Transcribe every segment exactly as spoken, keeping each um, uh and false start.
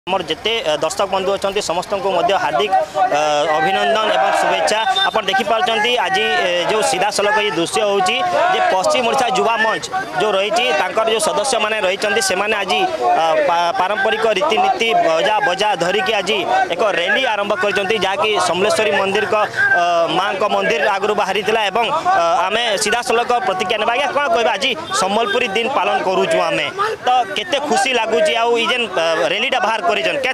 आमर जिते दर्शक बंधु अच्छा समस्त को हार्दिक अभिनंदन एवं शुभेच्छा। आप देखिपारे आज जो सीधा सलख ये दृश्य हो पश्चिम ओडिशा युवा मंच जो रही जो सदस्य मैंने रही से आज पारंपरिक रीतिनीति बजा बजा धरिकी आज एक रैली आरंभ कर जहाँकि समलेश्वरी मंदिर का माँ का मंदिर आगु बाहरी आम सीधा सलख प्रतिक्रिया ना आज्ञा कौन कह आज सम्बलपुरी दिन पालन करूँ आम तो केते खुशी लगुच आन रैलीटा बाहर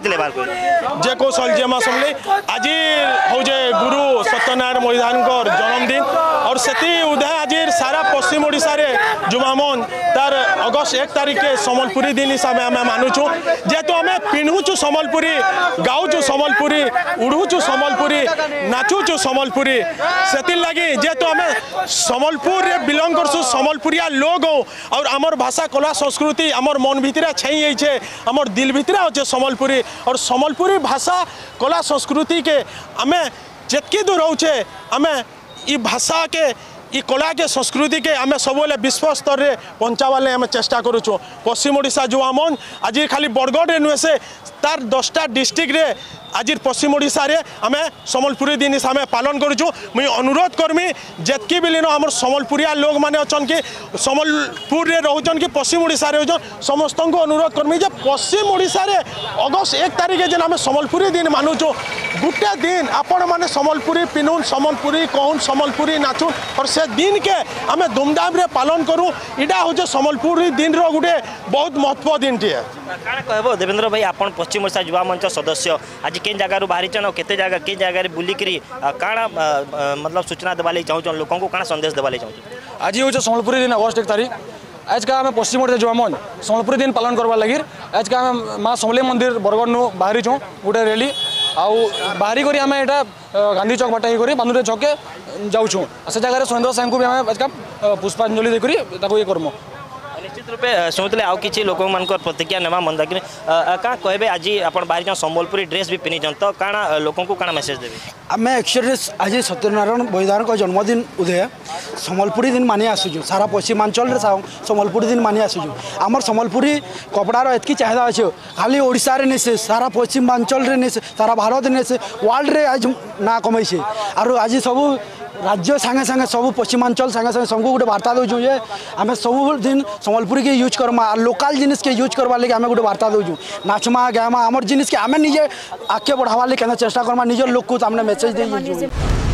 जे कौशल जे समले आज हूँ गुरु सत्यनारायण मैदान जन्मदिन और से उदय आज सारा पश्चिम ओडिशा रे जुमामन तार अगस्त एक तारीख के सम्बलपुरी दिन हिसाब से मानुचु जेहेतु आम पिंधुचु सम्बलपुरी गाऊचु सम्बलपुरी उड़ुचु सम्बलपुरी नाचुचु सम्बलपुरी से लगी जेहेतु आम सम्बलपुर रे बिलोंग करसु सम्बलपुरिया लोग हो और आमर भाषा कला संस्कृति आमर मन भितर छई छे आमर दिल भितर अच्छे सम्बलपुरी और सम्बलपुरी भाषा कला संस्कृति के आम जितकी दूर रोचे आम ई भाषा के ई कला के संस्कृति के आम सब विश्व स्तर में पहुँचावाले आम चेष्टा करुचु। पश्चिम ओडिशा युवा मंच आज खाली बरगढ़ नुहे से तार दसटा डिस्ट्रिक्ट रे आज पश्चिम ओडिशा रे आम सम्बलपुरी दिन हिसाब से पालन करुचु। मुई अनुरोध करमी जितकी भी आम सम्बलपुरिया लोग मैंने अच्छा कि सम्बलपुर रे रोचन कि पश्चिम ओडिशा रे रोचन समस्त को अनुरोध करमी जे पश्चिम ओडिशा रे अगस्त एक तारीख जेन आम सम्बलपुरी दिन मानुचु गोटे दिन आपण मैंने सम्बलपुरी पिनुन सम्बलपुरी कहून सम्बलपुरी नाचुन और से दिन के आम धूमधाम रे पालन करूँ इटा हूँ सम्बलपुरी दिन रो गोटे बहुत महत्व दिन टे कह देवेंद्र भाई आप पश्चिम ओडिशा युवा मंच सदस्य आज के जगह बाहरी चन केते जगह के जगह बुलिकी काण मतलब सूचना देवाले चाहूँ लोक को काण संदेश देवाले चाहूँ आज हूँ सम्बलपुरी दिन अगस्त एक तारीख आज का आम पश्चिम ओडिशा युवा मंच सम्बलपुरी दिन पालन करवा लगी आज का आम माँ समलेई मंदिर बरगढ़ नु बाहरी छूँ गोटे रैली आउ बाहरी करी आम यहाँ गांधी चौक बाट ही बांधुरे छके जाऊँ से जगह सुरेंद्र साहू को भी आम आज का पुष्पांजलि देकर ये करमु निश्चित रूपे शुणुले आउ कि लोक मान प्रतिक्रिया नेमा मन कि क्या कहे आज आप बाहरी सम्बलपुरी ड्रेस भी पिन्ही तो काण लोक को काण मेसेज देवे आम एक्चुअली आज सत्यनारायण मैदान का जन्मदिन उदय सम्बलपुरी दिन मानि आसुचु सारा पश्चिमांचल रे सम्बलपुरी दिन मानि आसुचु आमर सम्बलपुरी कपड़ार एतकी चाहिदा अच्छे खाली ओडिशा रे नहीं से सारा पश्चिमांचल रे नहीं से सारा भारत नहीं से वर्ल्ड रे आज ना कमाई से और आज सब राज्य सांगे सांगे सब पश्चिमांचल सांगे सांगे सबको गोटे वार्ता दूँ जे आम सब दिन सम्बलपुरी के यूज करमा लोकल जिनिस के यूज करवा लगे आम गोटे वार्ता दूँ नाचमा गामा आमर जिनिस के आम निजे आगे बढ़ावा लगे चेष्टा करमा निजर लोक को मेसेज दे।